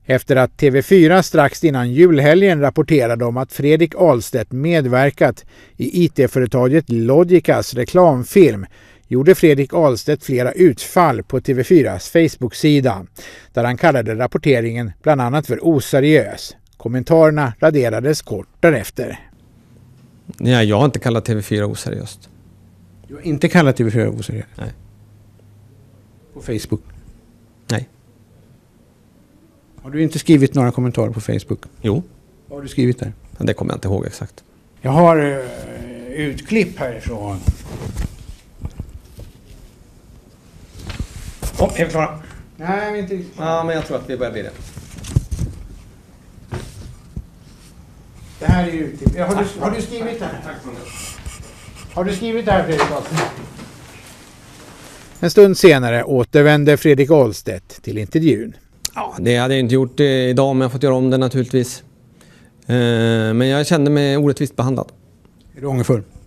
Efter att TV4 strax innan julhelgen rapporterade om att Fredrik Ahlstedt medverkat i IT-företaget Logicas reklamfilm gjorde Fredrik Ahlstedt flera utfall på TV4s Facebook-sida där han kallade rapporteringen bland annat för oseriös. Kommentarerna raderades kort därefter. Nej, jag har inte kallat TV4 oseriöst. Du har inte kallat TV4 oseriöst? Nej. På Facebook? Nej. Har du inte skrivit några kommentarer på Facebook? Jo. Vad har du skrivit där? Det kommer jag inte ihåg exakt. Jag har utklipp härifrån. Är vi klara? Nej, vi är inte riktigt. Ja, men jag tror att vi börjar bli det. Det här är utklipp. Har du skrivit det här? Tack. Har du skrivit det här, Fredrik Ahlstedt? En stund senare återvände Fredrik Ahlstedt till intervjun. Ja, det hade jag inte gjort idag, men jag har fått göra om det naturligtvis. Men jag kände mig orättvist behandlad. Är du ångerfull?